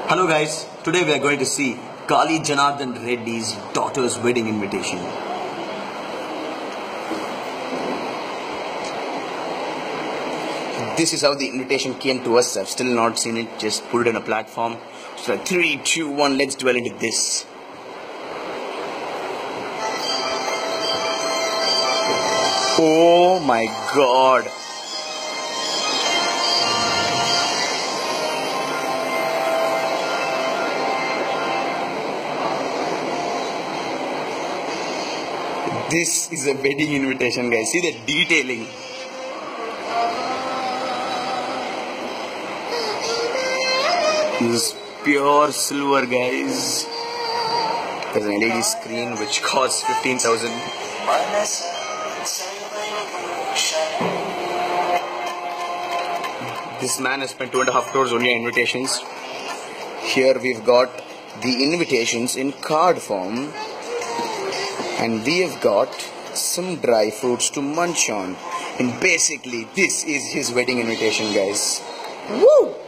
Hello guys, today we are going to see Kali Janardhan Reddy's daughter's wedding invitation. This is how the invitation came to us. I've still not seen it, just put it on a platform. So like 3, 2, 1, let's dwell into this. Oh my god. This is a wedding invitation, guys. See the detailing. This is pure silver, guys. There's an LED screen which costs 15,000. This man has spent 2.5 crores only on invitations. Here we've got the invitations in card form. And we have got some dry fruits to munch on. And basically, this is his wedding invitation, guys. Woo!